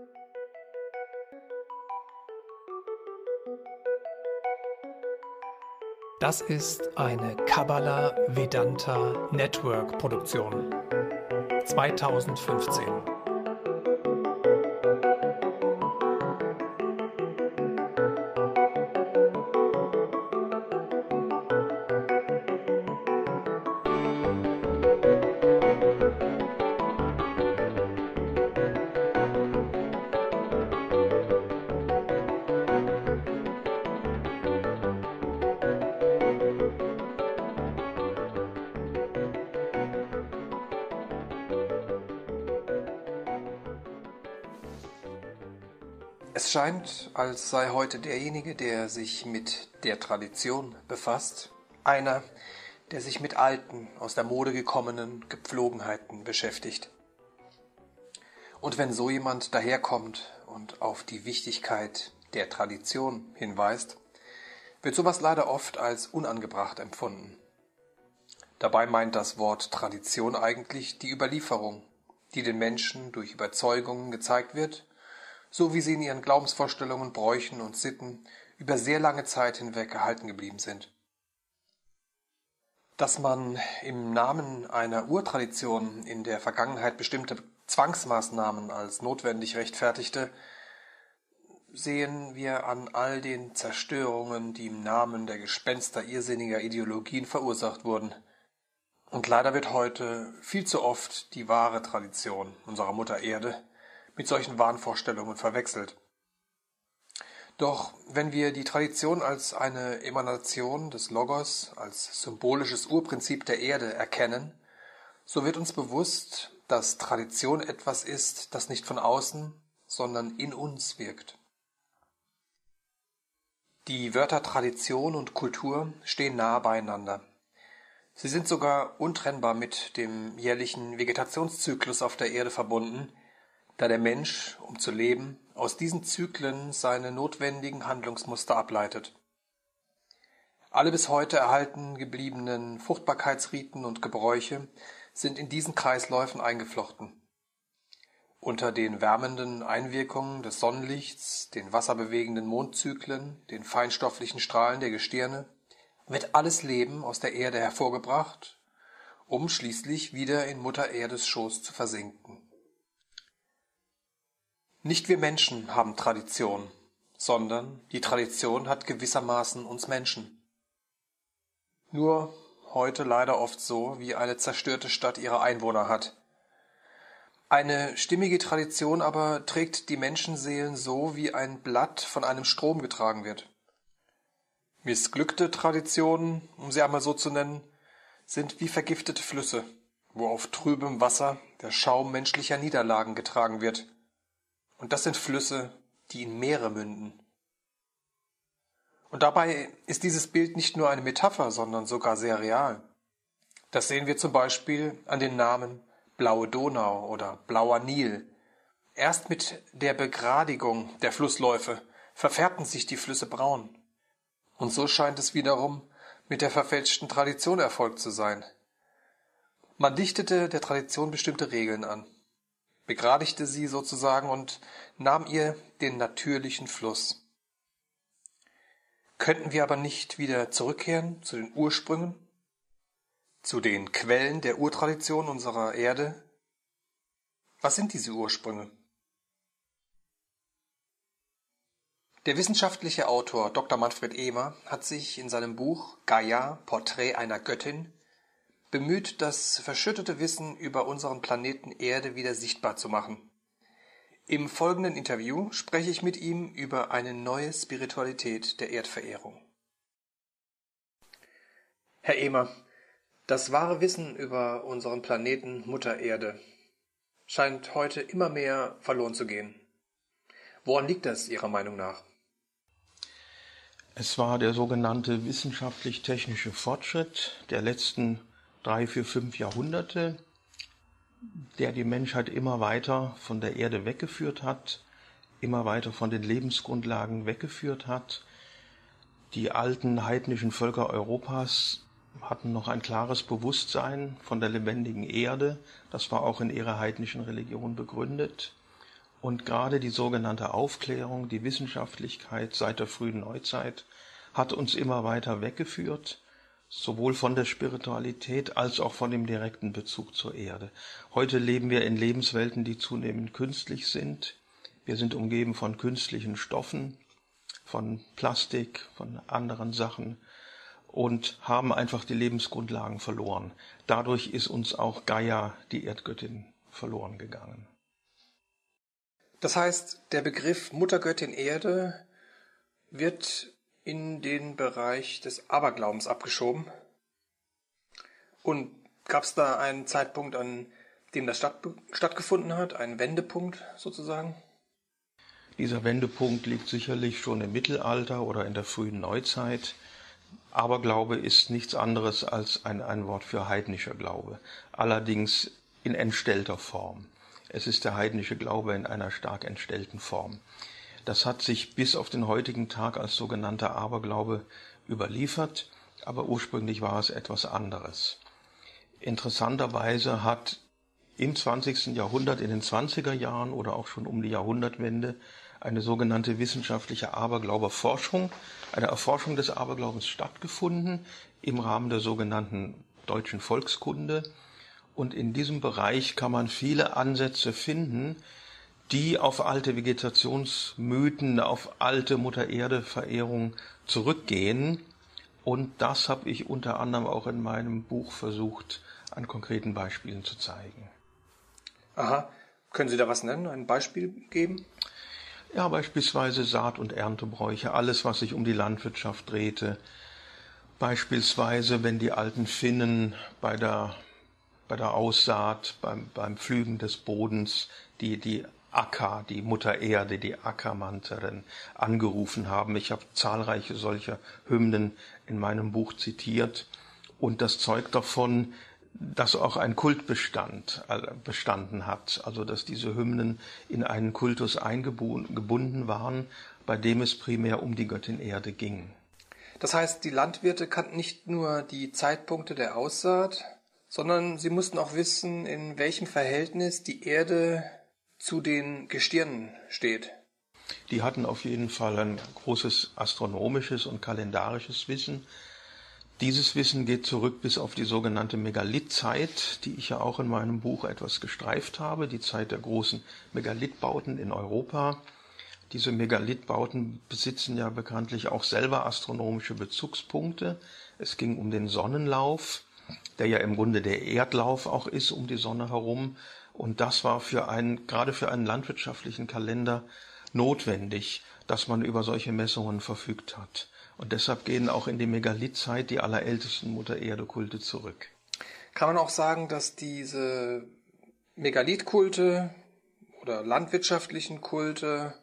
Das ist eine Kabbalah Vedanta Network Produktion 2015. Es scheint, als sei heute derjenige, der sich mit der Tradition befasst, einer, der sich mit alten, aus der Mode gekommenen Gepflogenheiten beschäftigt. Und wenn so jemand daherkommt und auf die Wichtigkeit der Tradition hinweist, wird sowas leider oft als unangebracht empfunden. Dabei meint das Wort Tradition eigentlich die Überlieferung, die den Menschen durch Überzeugungen gezeigt wird, so wie sie in ihren Glaubensvorstellungen, Bräuchen und Sitten über sehr lange Zeit hinweg erhalten geblieben sind. Dass man im Namen einer Urtradition in der Vergangenheit bestimmte Zwangsmaßnahmen als notwendig rechtfertigte, sehen wir an all den Zerstörungen, die im Namen der Gespenster irrsinniger Ideologien verursacht wurden. Und leider wird heute viel zu oft die wahre Tradition unserer Mutter Erde mit solchen Wahnvorstellungen verwechselt. Doch wenn wir die Tradition als eine Emanation des Logos, als symbolisches Urprinzip der Erde erkennen, so wird uns bewusst, dass Tradition etwas ist, das nicht von außen, sondern in uns wirkt. Die Wörter Tradition und Kultur stehen nahe beieinander. Sie sind sogar untrennbar mit dem jährlichen Vegetationszyklus auf der Erde verbunden, da der Mensch, um zu leben, aus diesen Zyklen seine notwendigen Handlungsmuster ableitet. Alle bis heute erhalten gebliebenen Fruchtbarkeitsriten und Gebräuche sind in diesen Kreisläufen eingeflochten. Unter den wärmenden Einwirkungen des Sonnenlichts, den wasserbewegenden Mondzyklen, den feinstofflichen Strahlen der Gestirne, wird alles Leben aus der Erde hervorgebracht, um schließlich wieder in Mutter Erdes Schoß zu versinken. Nicht wir Menschen haben Tradition, sondern die Tradition hat gewissermaßen uns Menschen. Nur heute leider oft so, wie eine zerstörte Stadt ihre Einwohner hat. Eine stimmige Tradition aber trägt die Menschenseelen so, wie ein Blatt von einem Strom getragen wird. Missglückte Traditionen, um sie einmal so zu nennen, sind wie vergiftete Flüsse, wo auf trübem Wasser der Schaum menschlicher Niederlagen getragen wird. Und das sind Flüsse, die in Meere münden. Und dabei ist dieses Bild nicht nur eine Metapher, sondern sogar sehr real. Das sehen wir zum Beispiel an den Namen Blaue Donau oder Blauer Nil. Erst mit der Begradigung der Flussläufe verfärbten sich die Flüsse braun. Und so scheint es wiederum mit der verfälschten Tradition erfolgt zu sein. Man dichtete der Tradition bestimmte Regeln an, begradigte sie sozusagen und nahm ihr den natürlichen Fluss. Könnten wir aber nicht wieder zurückkehren zu den Ursprüngen, zu den Quellen der Urtradition unserer Erde? Was sind diese Ursprünge? Der wissenschaftliche Autor Dr. Manfred Ehmer hat sich in seinem Buch Gaia, Porträt einer Göttin bemüht, das verschüttete Wissen über unseren Planeten Erde wieder sichtbar zu machen. Im folgenden Interview spreche ich mit ihm über eine neue Spiritualität der Erdverehrung. Herr Ehmer, das wahre Wissen über unseren Planeten Mutter Erde scheint heute immer mehr verloren zu gehen. Woran liegt das Ihrer Meinung nach? Es war der sogenannte wissenschaftlich-technische Fortschritt der letzten 3, 4, 5 Jahrhunderte, der die Menschheit immer weiter von der Erde weggeführt hat, immer weiter von den Lebensgrundlagen weggeführt hat. Die alten heidnischen Völker Europas hatten noch ein klares Bewusstsein von der lebendigen Erde. Das war auch in ihrer heidnischen Religion begründet. Und gerade die sogenannte Aufklärung, die Wissenschaftlichkeit seit der frühen Neuzeit hat uns immer weiter weggeführt, sowohl von der Spiritualität als auch von dem direkten Bezug zur Erde. Heute leben wir in Lebenswelten, die zunehmend künstlich sind. Wir sind umgeben von künstlichen Stoffen, von Plastik, von anderen Sachen und haben einfach die Lebensgrundlagen verloren. Dadurch ist uns auch Gaia, die Erdgöttin, verloren gegangen. Das heißt, der Begriff Muttergöttin Erde wird in den Bereich des Aberglaubens abgeschoben. Und gab es da einen Zeitpunkt, an dem das stattgefunden hat, einen Wendepunkt sozusagen? Dieser Wendepunkt liegt sicherlich schon im Mittelalter oder in der frühen Neuzeit. Aberglaube ist nichts anderes als ein Wort für heidnischer Glaube, allerdings in entstellter Form. Es ist der heidnische Glaube in einer stark entstellten Form. Das hat sich bis auf den heutigen Tag als sogenannter Aberglaube überliefert, aber ursprünglich war es etwas anderes. Interessanterweise hat im 20. Jahrhundert, in den 20er Jahren oder auch schon um die Jahrhundertwende, eine sogenannte wissenschaftliche Aberglauberforschung, eine Erforschung des Aberglaubens stattgefunden im Rahmen der sogenannten deutschen Volkskunde. Und in diesem Bereich kann man viele Ansätze finden, die auf alte Vegetationsmythen, auf alte Mutter-Erde-Verehrung zurückgehen. Und das habe ich unter anderem auch in meinem Buch versucht, an konkreten Beispielen zu zeigen. Aha. Können Sie da was nennen, ein Beispiel geben? Ja, beispielsweise Saat- und Erntebräuche, alles, was sich um die Landwirtschaft drehte. Beispielsweise, wenn die alten Finnen bei der Aussaat, beim Pflügen des Bodens, die Akka, die Mutter Erde, die Ackermannterin angerufen haben. Ich habe zahlreiche solcher Hymnen in meinem Buch zitiert und das zeugt davon, dass auch ein Kult bestanden hat, also dass diese Hymnen in einen Kultus eingebunden waren, bei dem es primär um die Göttin Erde ging. Das heißt, die Landwirte kannten nicht nur die Zeitpunkte der Aussaat, sondern sie mussten auch wissen, in welchem Verhältnis die Erde zu den Gestirnen steht. Die hatten auf jeden Fall ein großes astronomisches und kalendarisches Wissen. Dieses Wissen geht zurück bis auf die sogenannte Megalithzeit, die ich ja auch in meinem Buch etwas gestreift habe, die Zeit der großen Megalithbauten in Europa. Diese Megalithbauten besitzen ja bekanntlich auch selber astronomische Bezugspunkte. Es ging um den Sonnenlauf, der ja im Grunde der Erdlauf auch ist um die Sonne herum. Und das war gerade für einen landwirtschaftlichen Kalender notwendig, dass man über solche Messungen verfügt hat. Und deshalb gehen auch in die Megalithzeit die allerältesten Mutter-Erde-Kulte zurück. Kann man auch sagen, dass diese Megalithkulte oder landwirtschaftlichen Kulte,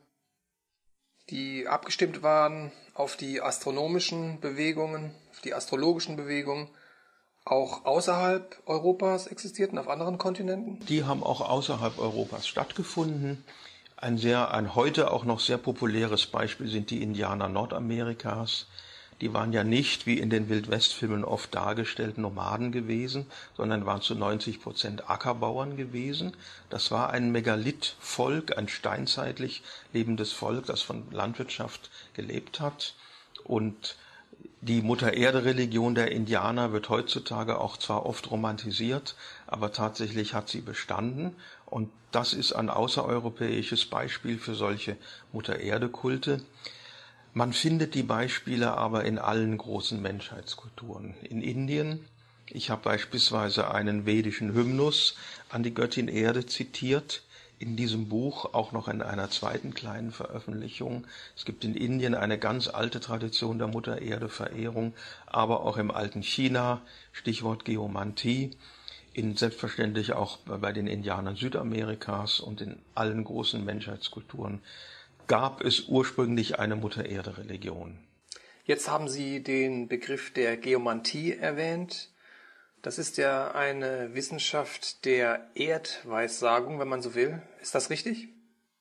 die abgestimmt waren auf die astronomischen Bewegungen, auf die astrologischen Bewegungen, auch außerhalb Europas existierten, auf anderen Kontinenten? Die haben auch außerhalb Europas stattgefunden. Ein heute auch noch sehr populäres Beispiel sind die Indianer Nordamerikas. Die waren ja nicht, wie in den Wildwestfilmen oft dargestellt, Nomaden gewesen, sondern waren zu 90% Ackerbauern gewesen. Das war ein Megalithvolk, ein steinzeitlich lebendes Volk, das von Landwirtschaft gelebt hat. Und die Mutter-Erde-Religion der Indianer wird heutzutage auch zwar oft romantisiert, aber tatsächlich hat sie bestanden. Und das ist ein außereuropäisches Beispiel für solche Mutter-Erde-Kulte. Man findet die Beispiele aber in allen großen Menschheitskulturen. In Indien, ich habe beispielsweise einen vedischen Hymnus an die Göttin Erde zitiert, in diesem Buch auch noch in einer zweiten kleinen Veröffentlichung. Es gibt in Indien eine ganz alte Tradition der Mutter-Erde-Verehrung, aber auch im alten China, Stichwort Geomantie, selbstverständlich auch bei den Indianern Südamerikas und in allen großen Menschheitskulturen gab es ursprünglich eine Mutter-Erde-Religion. Jetzt haben Sie den Begriff der Geomantie erwähnt. Das ist ja eine Wissenschaft der Erdweissagung, wenn man so will. Ist das richtig?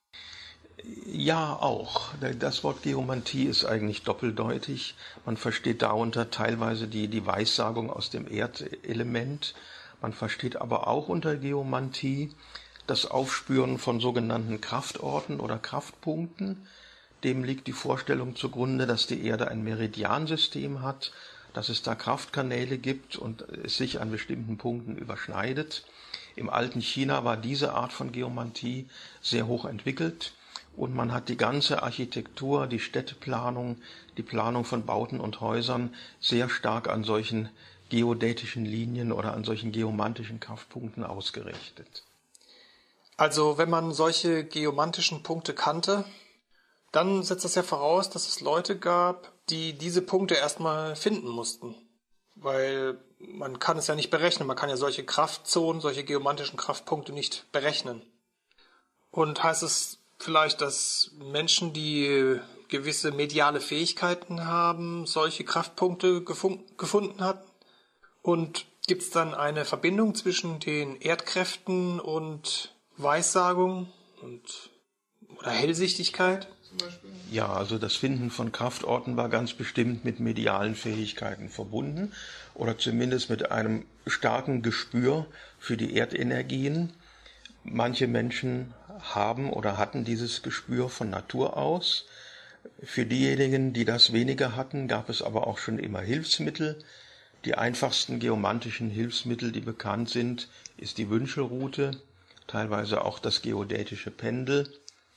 Ja, auch. Das Wort Geomantie ist eigentlich doppeldeutig. Man versteht darunter teilweise die Weissagung aus dem Erdelement. Man versteht aber auch unter Geomantie, das Aufspüren von sogenannten Kraftorten oder Kraftpunkten. Dem liegt die Vorstellung zugrunde, dass die Erde ein Meridiansystem hat, dass es da Kraftkanäle gibt und es sich an bestimmten Punkten überschneidet. Im alten China war diese Art von Geomantie sehr hoch entwickelt und man hat die ganze Architektur, die Städteplanung, die Planung von Bauten und Häusern sehr stark an solchen geodätischen Linien oder an solchen geomantischen Kraftpunkten ausgerichtet. Also wenn man solche geomantischen Punkte kannte, dann setzt das ja voraus, dass es Leute gab, die diese Punkte erstmal finden mussten. Weil man kann es ja nicht berechnen, man kann ja solche Kraftzonen, solche geomantischen Kraftpunkte nicht berechnen. Und heißt es vielleicht, dass Menschen, die gewisse mediale Fähigkeiten haben, solche Kraftpunkte gefunden hatten? Und gibt es dann eine Verbindung zwischen den Erdkräften und Weissagung oder Hellsichtigkeit zum Beispiel? Ja, also das Finden von Kraftorten war ganz bestimmt mit medialen Fähigkeiten verbunden oder zumindest mit einem starken Gespür für die Erdenergien. Manche Menschen haben oder hatten dieses Gespür von Natur aus. Für diejenigen, die das weniger hatten, gab es aber auch schon immer Hilfsmittel. Die einfachsten geomantischen Hilfsmittel, die bekannt sind, ist die Wünschelrute, teilweise auch das geodätische Pendel.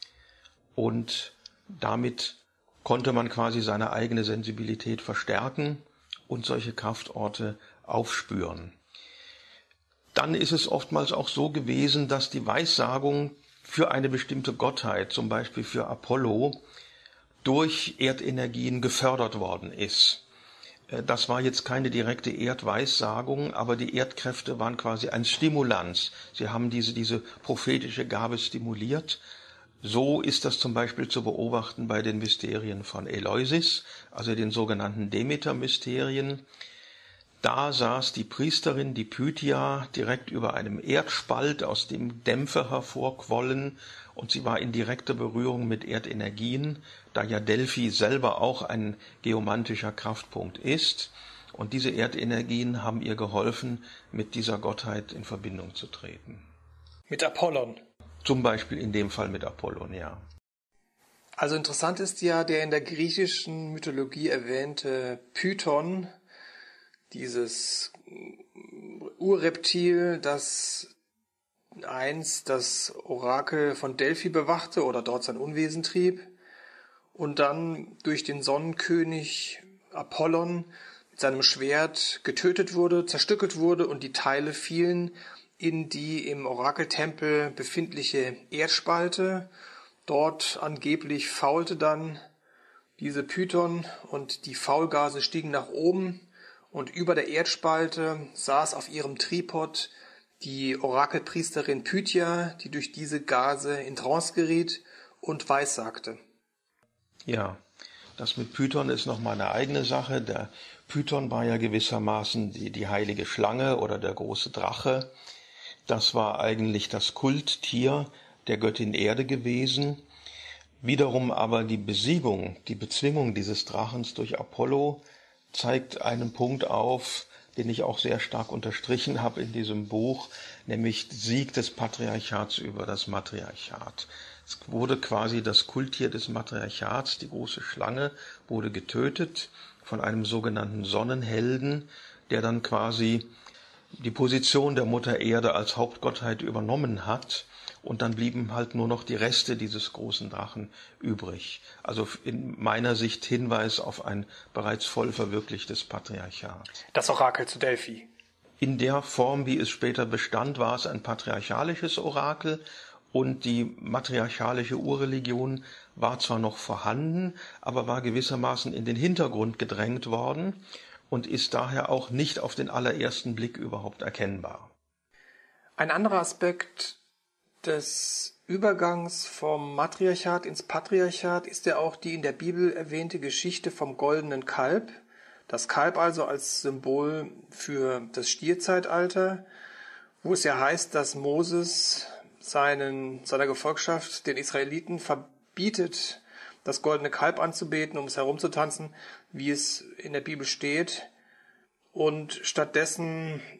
Und damit konnte man quasi seine eigene Sensibilität verstärken und solche Kraftorte aufspüren. Dann ist es oftmals auch so gewesen, dass die Weissagung für eine bestimmte Gottheit, zum Beispiel für Apollo, durch Erdenergien gefördert worden ist. Das war jetzt keine direkte Erdweissagung, aber die Erdkräfte waren quasi ein Stimulans. Sie haben diese prophetische Gabe stimuliert. So ist das zum Beispiel zu beobachten bei den Mysterien von Eleusis, also den sogenannten Demeter-Mysterien. Da saß die Priesterin, die Pythia, direkt über einem Erdspalt, aus dem Dämpfe hervorquollen, und sie war in direkter Berührung mit Erdenergien, da ja Delphi selber auch ein geomantischer Kraftpunkt ist. Und diese Erdenergien haben ihr geholfen, mit dieser Gottheit in Verbindung zu treten. Mit Apollon. Zum Beispiel in dem Fall mit Apollon, ja. Also interessant ist ja der in der griechischen Mythologie erwähnte Python, dieses Urreptil, das einst das Orakel von Delphi bewachte oder dort sein Unwesen trieb und dann durch den Sonnenkönig Apollon mit seinem Schwert getötet wurde, zerstückelt wurde und die Teile fielen in die im Orakeltempel befindliche Erdspalte. Dort angeblich faulte dann diese Python und die Faulgase stiegen nach oben und über der Erdspalte saß auf ihrem Tripod die Orakelpriesterin Pythia, die durch diese Gase in Trance geriet und weissagte. Ja, das mit Python ist nochmal eine eigene Sache. Der Python war ja gewissermaßen die heilige Schlange oder der große Drache. Das war eigentlich das Kulttier der Göttin Erde gewesen. Wiederum aber die Besiegung, die Bezwingung dieses Drachens durch Apollo zeigt einen Punkt auf, den ich auch sehr stark unterstrichen habe in diesem Buch, nämlich Sieg des Patriarchats über das Matriarchat. Es wurde quasi das Kulttier des Matriarchats, die große Schlange, wurde getötet von einem sogenannten Sonnenhelden, der dann quasi die Position der Mutter Erde als Hauptgottheit übernommen hat. Und dann blieben halt nur noch die Reste dieses großen Drachen übrig. Also in meiner Sicht Hinweis auf ein bereits voll verwirklichtes Patriarchat. Das Orakel zu Delphi. In der Form, wie es später bestand, war es ein patriarchalisches Orakel und die matriarchalische Urreligion war zwar noch vorhanden, aber war gewissermaßen in den Hintergrund gedrängt worden und ist daher auch nicht auf den allerersten Blick überhaupt erkennbar. Ein anderer Aspekt des Übergangs vom Matriarchat ins Patriarchat ist ja auch die in der Bibel erwähnte Geschichte vom goldenen Kalb. Das Kalb also als Symbol für das Stierzeitalter, wo es ja heißt, dass Moses seiner Gefolgschaft, den Israeliten, verbietet, das goldene Kalb anzubeten, um es herumzutanzen, wie es in der Bibel steht, und stattdessen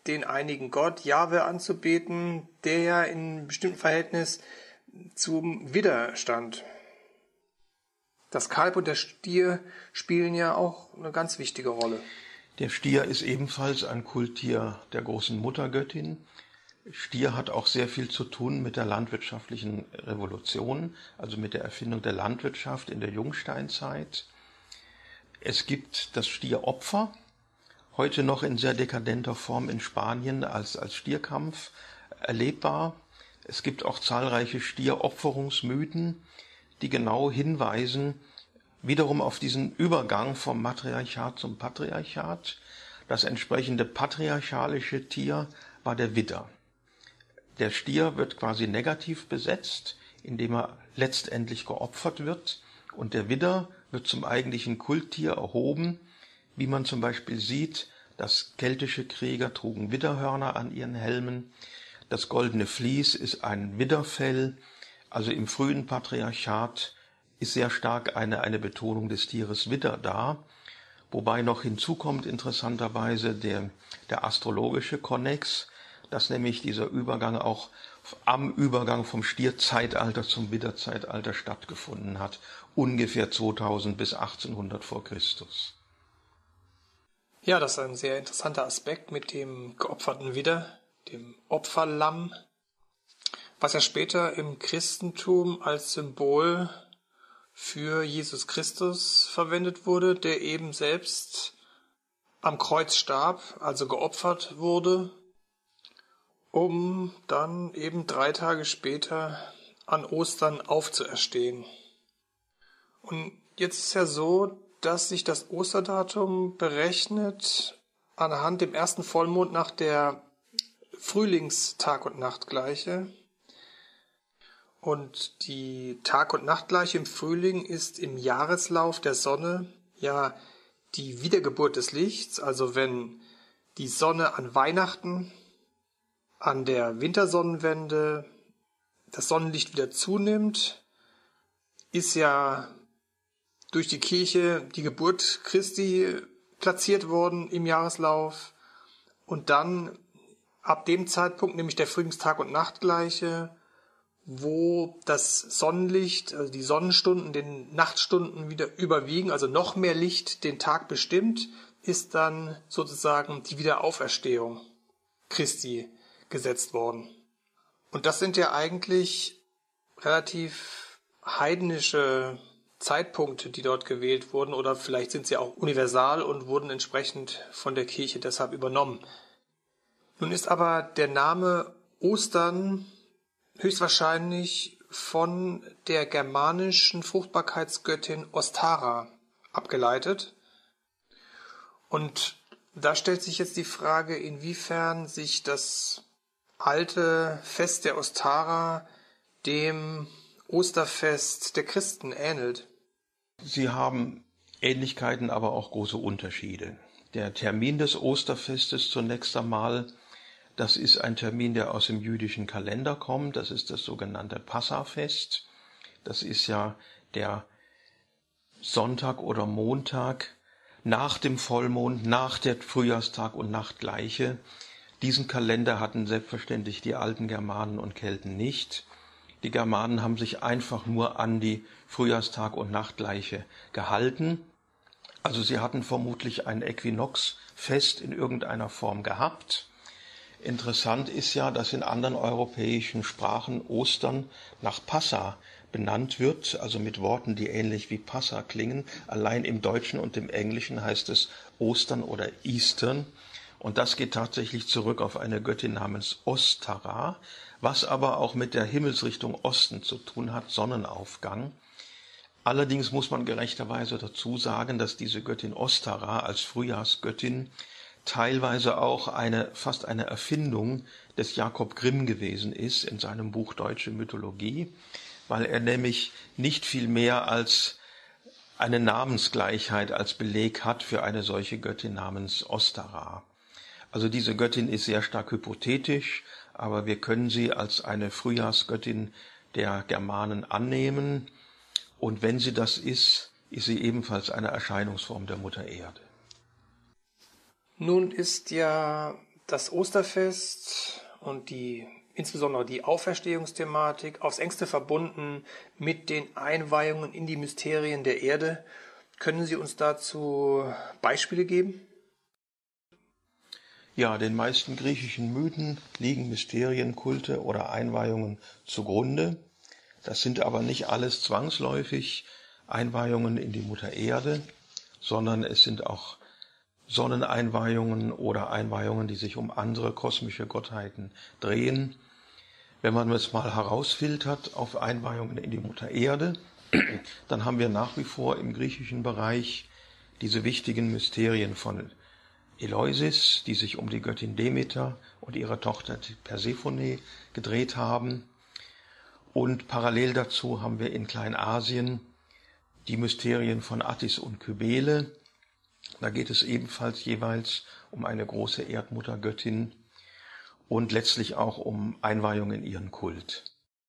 den einigen Gott, Jahwe, anzubeten, der ja in einem bestimmten Verhältnis zum Widder stand. Das Kalb und der Stier spielen ja auch eine ganz wichtige Rolle. Der Stier ist ebenfalls ein Kulttier der großen Muttergöttin. Stier hat auch sehr viel zu tun mit der landwirtschaftlichen Revolution, also mit der Erfindung der Landwirtschaft in der Jungsteinzeit. Es gibt das Stieropfer, heute noch in sehr dekadenter Form in Spanien als Stierkampf erlebbar. Es gibt auch zahlreiche Stieropferungsmythen, die genau hinweisen wiederum auf diesen Übergang vom Matriarchat zum Patriarchat. Das entsprechende patriarchalische Tier war der Widder. Der Stier wird quasi negativ besetzt, indem er letztendlich geopfert wird, und der Widder wird zum eigentlichen Kulttier erhoben, wie man zum Beispiel sieht, dass keltische Krieger trugen Widderhörner an ihren Helmen, das goldene Vlies ist ein Widderfell, also im frühen Patriarchat ist sehr stark eine Betonung des Tieres Widder da, wobei noch hinzukommt interessanterweise der astrologische Konnex, dass nämlich dieser Übergang auch am Übergang vom Stierzeitalter zum Widderzeitalter stattgefunden hat, ungefähr 2000 bis 1800 vor Christus. Ja, das ist ein sehr interessanter Aspekt mit dem geopferten Widder, dem Opferlamm, was ja später im Christentum als Symbol für Jesus Christus verwendet wurde, der eben selbst am Kreuz starb, also geopfert wurde, um dann eben 3 Tage später an Ostern aufzuerstehen. Und jetzt ist ja so, dass sich das Osterdatum berechnet anhand dem ersten Vollmond nach der Frühlingstag- und Nachtgleiche. Und die Tag- und Nachtgleiche im Frühling ist im Jahreslauf der Sonne ja die Wiedergeburt des Lichts. Also wenn die Sonne an Weihnachten, an der Wintersonnenwende das Sonnenlicht wieder zunimmt, ist ja durch die Kirche die Geburt Christi platziert worden im Jahreslauf. Und dann ab dem Zeitpunkt, nämlich der Frühlingstag- und Nachtgleiche, wo das Sonnenlicht, also die Sonnenstunden, den Nachtstunden wieder überwiegen, also noch mehr Licht den Tag bestimmt, ist dann sozusagen die Wiederauferstehung Christi gesetzt worden. Und das sind ja eigentlich relativ heidnische Zeitpunkte, die dort gewählt wurden, oder vielleicht sind sie auch universal und wurden entsprechend von der Kirche deshalb übernommen. Nun ist aber der Name Ostern höchstwahrscheinlich von der germanischen Fruchtbarkeitsgöttin Ostara abgeleitet. Und da stellt sich jetzt die Frage, inwiefern sich das alte Fest der Ostara dem Osterfest der Christen ähnelt. Sie haben Ähnlichkeiten, aber auch große Unterschiede. Der Termin des Osterfestes zunächst einmal, das ist ein Termin, der aus dem jüdischen Kalender kommt. Das ist das sogenannte Passafest. Das ist ja der Sonntag oder Montag nach dem Vollmond, nach der Frühjahrstag- und Nachtgleiche. Diesen Kalender hatten selbstverständlich die alten Germanen und Kelten nicht. Die Germanen haben sich einfach nur an die Frühjahrstag- und Nachtgleiche gehalten. Also sie hatten vermutlich ein Äquinoxfest in irgendeiner Form gehabt. Interessant ist ja, dass in anderen europäischen Sprachen Ostern nach Passa benannt wird, also mit Worten, die ähnlich wie Passa klingen. Allein im Deutschen und im Englischen heißt es Ostern oder Eastern. Und das geht tatsächlich zurück auf eine Göttin namens Ostara, was aber auch mit der Himmelsrichtung Osten zu tun hat, Sonnenaufgang. Allerdings muss man gerechterweise dazu sagen, dass diese Göttin Ostara als Frühjahrsgöttin teilweise auch fast eine Erfindung des Jakob Grimm gewesen ist in seinem Buch Deutsche Mythologie, weil er nämlich nicht viel mehr als eine Namensgleichheit als Beleg hat für eine solche Göttin namens Ostara. Also diese Göttin ist sehr stark hypothetisch, aber wir können sie als eine Frühjahrsgöttin der Germanen annehmen. Und wenn sie das ist sie ebenfalls eine Erscheinungsform der Mutter Erde. Nun ist ja das Osterfest und insbesondere die Auferstehungsthematik aufs engste verbunden mit den Einweihungen in die Mysterien der Erde. Können Sie uns dazu Beispiele geben? Ja, den meisten griechischen Mythen liegen Mysterien, Kulte oder Einweihungen zugrunde. Das sind aber nicht alles zwangsläufig Einweihungen in die Mutter Erde, sondern es sind auch Sonneneinweihungen oder Einweihungen, die sich um andere kosmische Gottheiten drehen. Wenn man es mal herausfiltert auf Einweihungen in die Mutter Erde, dann haben wir nach wie vor im griechischen Bereich diese wichtigen Mysterien von Eleusis, die sich um die Göttin Demeter und ihre Tochter Persephone gedreht haben. Und parallel dazu haben wir in Kleinasien die Mysterien von Attis und Kybele. Da geht es ebenfalls jeweils um eine große Erdmuttergöttin und letztlich auch um Einweihung in ihren Kult.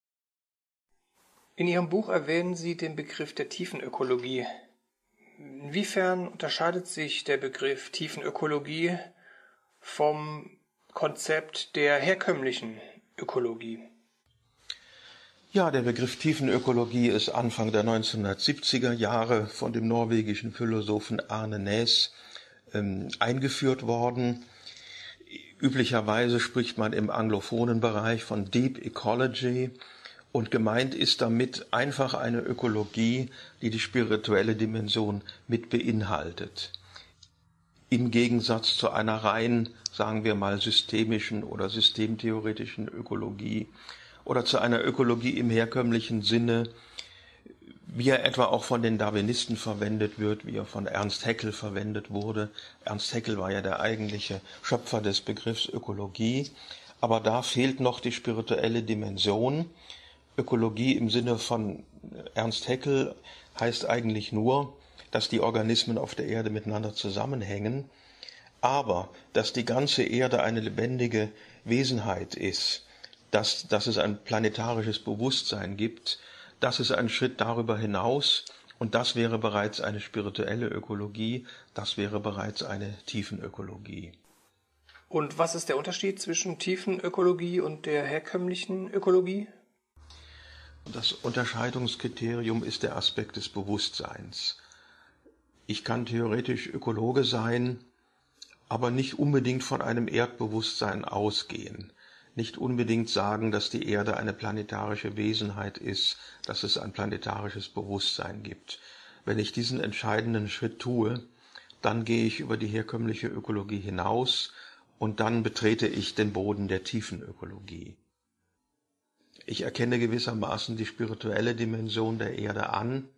In Ihrem Buch erwähnen Sie den Begriff der Tiefenökologie. Inwiefern unterscheidet sich der Begriff Tiefenökologie vom Konzept der herkömmlichen Ökologie? Ja, der Begriff Tiefenökologie ist Anfang der 1970er Jahre von dem norwegischen Philosophen Arne Næss eingeführt worden. Üblicherweise spricht man im anglophonen Bereich von Deep Ecology und gemeint ist damit einfach eine Ökologie, die die spirituelle Dimension mit beinhaltet. Im Gegensatz zu einer rein, sagen wir mal, systemischen oder systemtheoretischen Ökologie oder zu einer Ökologie im herkömmlichen Sinne, wie er etwa auch von den Darwinisten verwendet wird, wie er von Ernst Haeckel verwendet wurde. Ernst Haeckel war ja der eigentliche Schöpfer des Begriffs Ökologie, aber da fehlt noch die spirituelle Dimension. Ökologie im Sinne von Ernst Haeckel heißt eigentlich nur, dass die Organismen auf der Erde miteinander zusammenhängen, aber dass die ganze Erde eine lebendige Wesenheit ist, dass es ein planetarisches Bewusstsein gibt, das ist ein Schritt darüber hinaus und das wäre bereits eine spirituelle Ökologie, das wäre bereits eine Tiefenökologie. Und was ist der Unterschied zwischen Tiefenökologie und der herkömmlichen Ökologie? Das Unterscheidungskriterium ist der Aspekt des Bewusstseins. Ich kann theoretisch Ökologe sein, aber nicht unbedingt von einem Erdbewusstsein ausgehen. Nicht unbedingt sagen, dass die Erde eine planetarische Wesenheit ist, dass es ein planetarisches Bewusstsein gibt. Wenn ich diesen entscheidenden Schritt tue, dann gehe ich über die herkömmliche Ökologie hinaus und dann betrete ich den Boden der Tiefenökologie. Ich erkenne gewissermaßen die spirituelle Dimension der Erde an.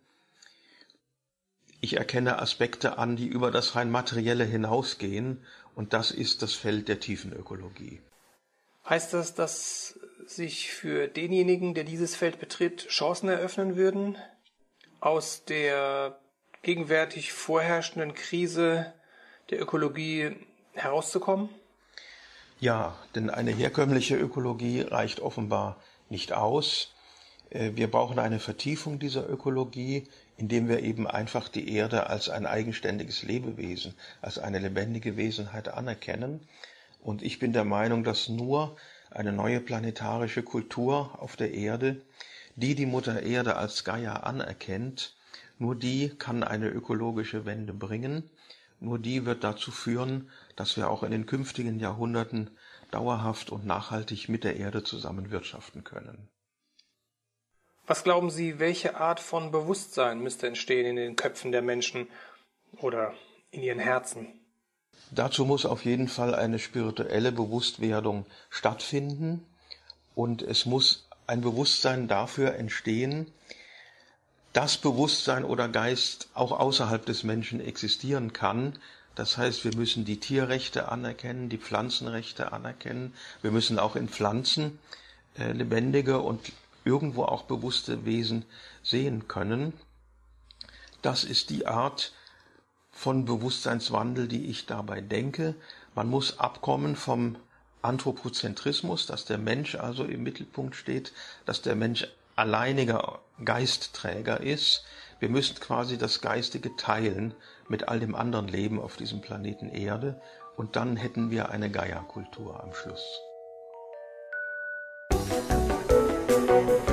Ich erkenne Aspekte an, die über das rein Materielle hinausgehen, und das ist das Feld der Tiefenökologie. Heißt das, dass sich für denjenigen, der dieses Feld betritt, Chancen eröffnen würden, aus der gegenwärtig vorherrschenden Krise der Ökologie herauszukommen? Ja, denn eine herkömmliche Ökologie reicht offenbar nicht aus. Wir brauchen eine Vertiefung dieser Ökologie, indem wir eben einfach die Erde als ein eigenständiges Lebewesen, als eine lebendige Wesenheit anerkennen. Und ich bin der Meinung, dass nur eine neue planetarische Kultur auf der Erde, die Mutter Erde als Gaia anerkennt, nur die kann eine ökologische Wende bringen. Nur die wird dazu führen, dass wir auch in den künftigen Jahrhunderten dauerhaft und nachhaltig mit der Erde zusammen wirtschaften können. Was glauben Sie, welche Art von Bewusstsein müsste entstehen in den Köpfen der Menschen oder in ihren Herzen? Dazu muss auf jeden Fall eine spirituelle Bewusstwerdung stattfinden und es muss ein Bewusstsein dafür entstehen, dass Bewusstsein oder Geist auch außerhalb des Menschen existieren kann. Das heißt, wir müssen die Tierrechte anerkennen, die Pflanzenrechte anerkennen. Wir müssen auch in Pflanzen lebendige und irgendwo auch bewusste Wesen sehen können. Das ist die Art von Bewusstseinswandel, die ich dabei denke. Man muss abkommen vom Anthropozentrismus, dass der Mensch also im Mittelpunkt steht, dass der Mensch alleiniger Geistträger ist. Wir müssen quasi das Geistige teilen mit all dem anderen Leben auf diesem Planeten Erde und dann hätten wir eine Gaia-Kultur am Schluss.